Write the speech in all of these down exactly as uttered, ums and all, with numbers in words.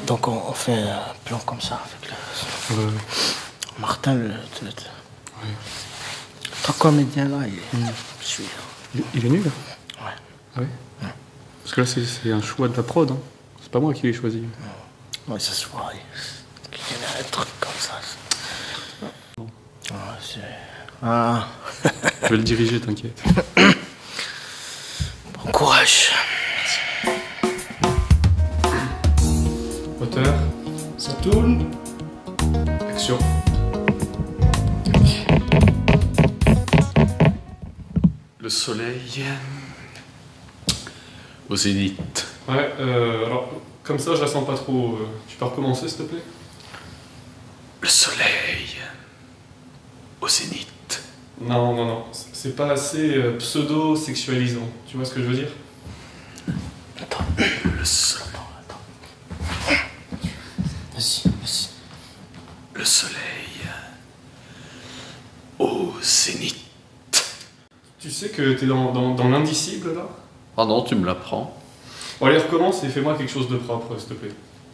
Donc on, on fait un plan comme ça avec le... Ouais. Martin, le... le, le... Ouais. Ton comédien là, il est... Mm. Je suis... Il, il est nul? Ouais. Ah ouais, ouais. Parce que là, c'est un choix de la prod. Hein. C'est pas moi qui l'ai choisi. Ouais, ouais, ça se voit. Il y a un truc comme ça. Bon. Ouais, c'est... Ah. Je vais le diriger, t'inquiète. Bon courage. Moteur. Ça tourne. Action. Le soleil au zénith. Ouais, euh, alors, comme ça, je la sens pas trop. Euh, tu peux recommencer, s'il te plaît? Le soleil au zénith. Non, non, non. C'est pas assez euh, pseudo-sexualisant. Tu vois ce que je veux dire? Attends. Le soleil. Vas-y, vas-y. Le soleil au zénith. Tu sais que t'es dans, dans, dans l'indicible, là? Ah non, tu me l'apprends. Bon, allez, recommence et fais-moi quelque chose de propre, s'il te plaît.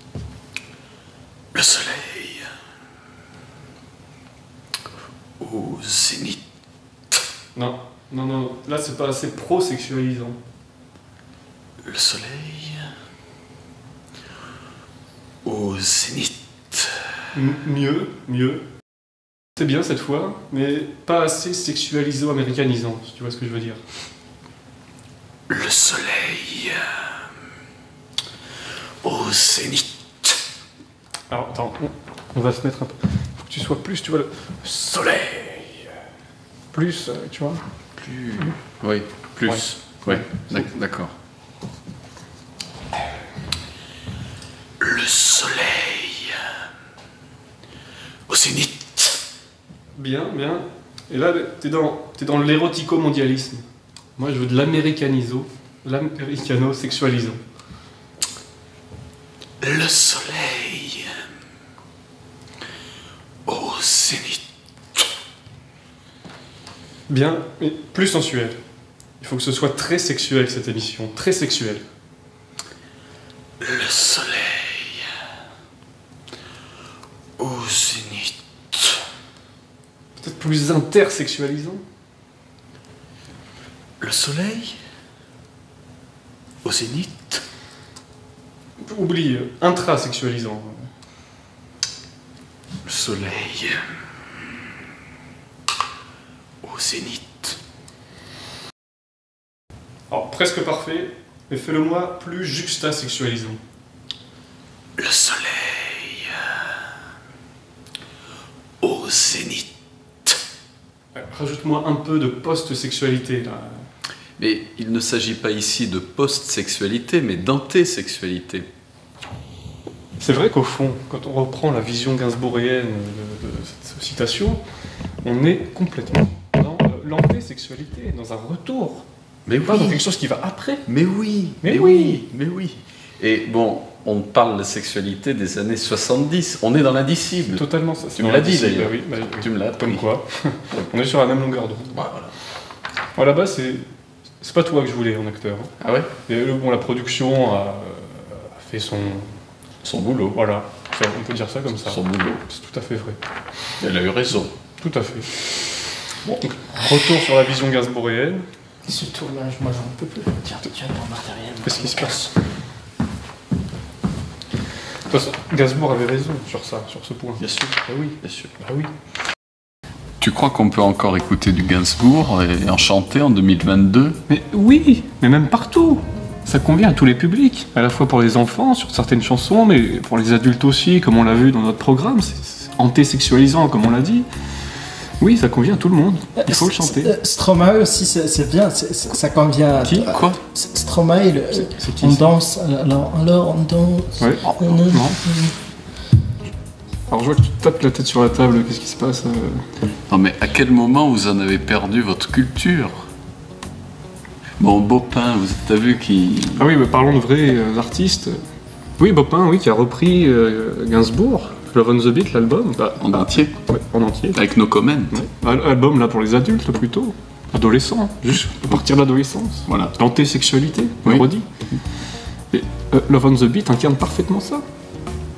Le soleil au zénith. Non, non, non. Là, c'est pas assez pro-sexualisant. Le soleil au zénith. M mieux, mieux. C'est bien cette fois, mais pas assez sexualiso-américanisant, si tu vois ce que je veux dire. Le soleil au zénith. Alors, attends, on, on va se mettre un peu... Faut que tu sois plus, tu vois, le soleil. Plus, euh, tu vois. Plus. Oui, plus. Ouais. Ouais, d'accord. Le soleil au zénith. Bien, bien. Et là, t'es dans, t'es dans l'érotico-mondialisme. Moi, je veux de l'américaniso, l'américano-sexualisant. Le soleil au zénith. Bien, mais plus sensuel. Il faut que ce soit très sexuel, cette émission. Très sexuel. Le soleil au zénith. Peut-être plus intersexualisant. Le soleil au zénith. Oublie, euh, intrasexualisant. Le soleil au zénith. Alors, presque parfait, mais fais-le-moi plus juxtasexualisant. Le soleil au zénith. Rajoute-moi un peu de post-sexualité, là. Mais il ne s'agit pas ici de post-sexualité, mais d'antésexualité. C'est vrai qu'au fond, quand on reprend la vision gainsbourgienne de, de cette citation, on est complètement dans euh, l'antésexualité, dans un retour. Mais Pas oui. dans quelque chose qui va après. Mais oui, Mais mais, oui. oui, mais oui. Et bon, on parle de sexualité des années soixante-dix. On est dans l'indicible. Totalement ça. Tu me l'as dit d'ailleurs. Bah oui, bah oui. Tu me l'as Comme appris. quoi, on est sur la même longueur d'onde. Voilà. Bon, là-bas, c'est c'est pas toi que je voulais en acteur. hein. Ah ouais? Et, euh, bon, la production a, a fait son... Son boulot. Voilà, ça, on peut dire ça comme ça. Son boulot. C'est tout à fait vrai. Elle a eu raison. Tout à fait. Bon, donc, retour sur la vision gainsbourgienne. Ce tournage, moi j'en peux plus. Tiens, tiens ton matériel. Qu'est-ce qui se passe? De toute façon, Gainsbourg avait raison sur ça, sur ce point. Bien sûr. Ah oui, Bien sûr. ah oui. Tu crois qu'on peut encore écouter du Gainsbourg et en chanter en deux mille vingt-deux? Mais oui, mais même partout. Ça convient à tous les publics, à la fois pour les enfants sur certaines chansons, mais pour les adultes aussi, comme on l'a vu dans notre programme. C'est antésexualisant, comme on l'a dit. Oui, ça convient à tout le monde. Il faut le chanter. Euh, Stromae aussi, c'est c'est bien, c'est- c'est- ça convient. à- Qui? à- Quoi? c'est- Stromae, le- C'est- c'est qui, on ça? danse, alors, alors on danse. Ouais. on- Non. Alors je vois que tu tapes la tête sur la table, qu'est-ce qui se passe? euh Non mais à quel moment vous en avez perdu votre culture? Bon, Bopin, vous t'as vu qui... Ah oui, mais parlons de vrais euh, artistes. Oui, Bopin, oui, qui a repris euh, Gainsbourg, Love on the Beat, l'album. Bah, En entier, ouais, en entier. avec nos comments. Ouais. Al- Album là pour les adultes plutôt. Adolescents, juste à partir de l'adolescence. Voilà. L'antésexualité, on Oui. le redit. Et euh, Love on the Beat incarne parfaitement ça.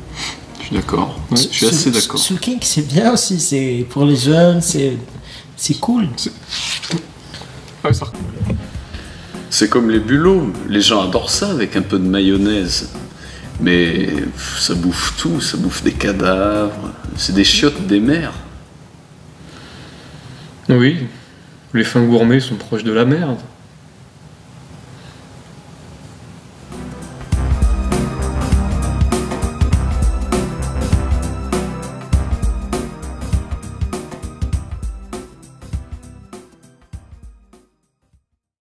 Je suis d'accord. Ouais, je suis assez d'accord. Soul King, c'est bien aussi, c'est pour les jeunes, c'est c'est cool. Ouais, ça... C'est comme les bulots. Les gens adorent ça avec un peu de mayonnaise. Mais pff, ça bouffe tout, ça bouffe des cadavres. C'est des chiottes des mers. Oui, les fins gourmets sont proches de la merde.